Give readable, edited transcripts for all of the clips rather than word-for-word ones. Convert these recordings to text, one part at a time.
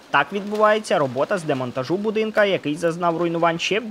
Так відбувається робота з демонтажу будинка, який зазнав руйнувань ще в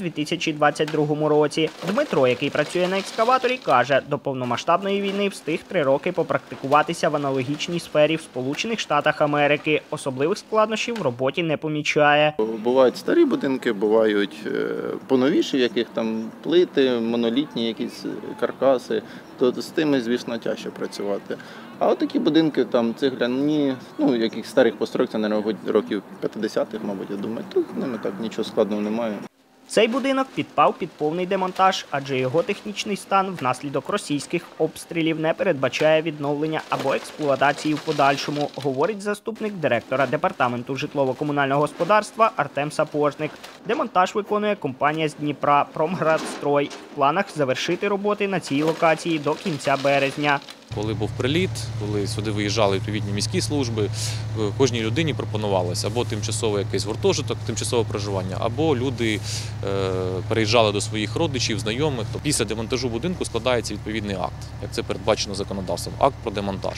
2022 році. Дмитро, який працює на екскаваторі, каже, до повномасштабної війни встиг 3 роки попрактикуватися в аналогічній сфері в Сполучених Штатах Америки. Особливих складнощів в роботі не помічає. Бувають старі будинки, бувають поновіші, в яких там плити, монолітні якісь каркаси, то з тими, звісно, тяжче працювати. А от такі будинки, там цегляні, яких старих постройок, це, мабуть, років 50-х, мабуть, я думаю, тут з ними так нічого складного немає. Цей будинок підпав під повний демонтаж, адже його технічний стан внаслідок російських обстрілів не передбачає відновлення або експлуатації в подальшому, говорить заступник директора департаменту житлово-комунального господарства Артем Сапожник. Демонтаж виконує компанія з Дніпра «Промградстрой». В планах завершити роботи на цій локації до кінця березня. Коли був приліт, коли сюди виїжджали відповідні міські служби, кожній людині пропонувалося або тимчасовий якийсь гуртожиток, тимчасове проживання, або люди переїжджали до своїх родичів, знайомих. Після демонтажу будинку складається відповідний акт, як це передбачено законодавством, акт про демонтаж.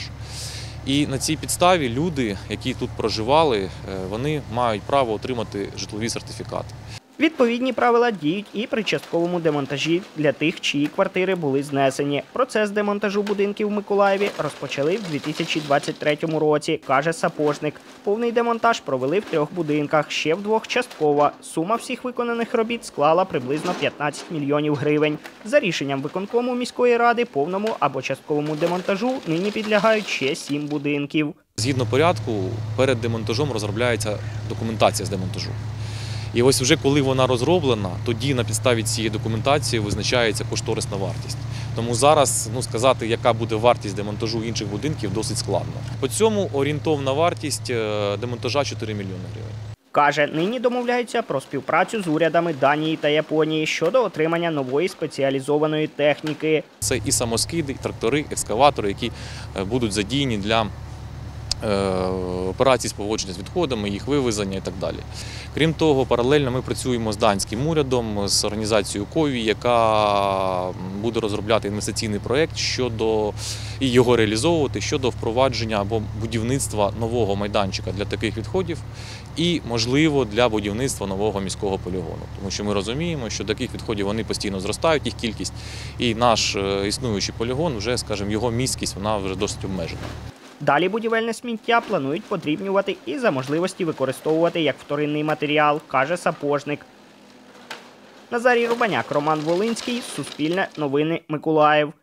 І на цій підставі люди, які тут проживали, вони мають право отримати житлові сертифікати. Відповідні правила діють і при частковому демонтажі для тих, чиї квартири були знесені. Процес демонтажу будинків в Миколаєві розпочали в 2023 році, каже Сапожник. Повний демонтаж провели в 3 будинках, ще в 2 частково. Сума всіх виконаних робіт склала приблизно 15 мільйонів гривень. За рішенням виконкому міської ради повному або частковому демонтажу нині підлягають ще 7 будинків. Згідно порядку, перед демонтажом розробляється документація з демонтажу. І ось вже коли вона розроблена, тоді на підставі цієї документації визначається кошторисна вартість. Тому зараз сказати, яка буде вартість демонтажу інших будинків, досить складно. По цьому орієнтовна вартість демонтажа 4 мільйони гривень. Каже, нині домовляються про співпрацю з урядами Данії та Японії щодо отримання нової спеціалізованої техніки. Це і самоскиди, і трактори, екскаватори, які будуть задіяні для операцій з поводження з відходами, їх вивезення і так далі. Крім того, паралельно ми працюємо з данським урядом, з організацією КОВІ, яка буде розробляти інвестиційний проєкт і його реалізовувати щодо впровадження або будівництва нового майданчика для таких відходів і, можливо, для будівництва нового міського полігону. Тому що ми розуміємо, що таких відходів вони постійно зростають, їх кількість, і наш існуючий полігон, вже, скажімо, його місткість, вона вже досить обмежена. Далі будівельне сміття планують подрібнювати і за можливості використовувати як вторинний матеріал, каже Сапожник. Назарій Рубаняк, Роман Волинський, Суспільне новини, Миколаїв.